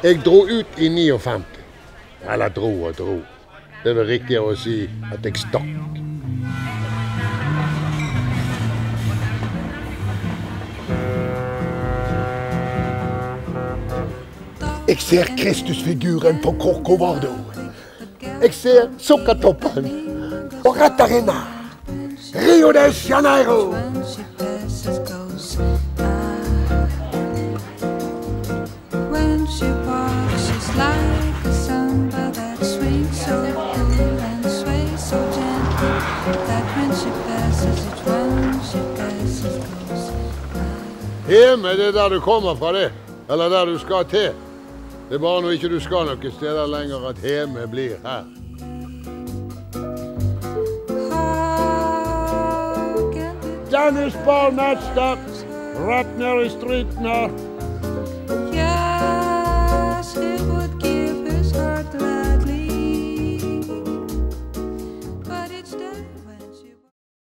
Jeg dro ut i 59. Eller dro og dro. Det er vel riktigere å si at jeg stakk. Jeg ser Kristusfiguren på Corcovado. Jeg ser sukkertoppen. Og rett der inne, Rio de Janeiro. Hjemme, det er der du kommer fra det. Eller der du skal til. Det er bare når ikke du skal noen steder lenger at hjemme blir her. Dennis Ball matched up. Rett ned i striden her.